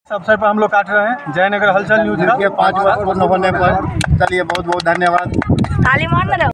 अवसर पर हम लोग काट रहे हैं जयनगर हलचल न्यूज का 5 वर्ष पूर्ण होने पर। चलिए बहुत बहुत धन्यवाद। ताली मार रहे हो।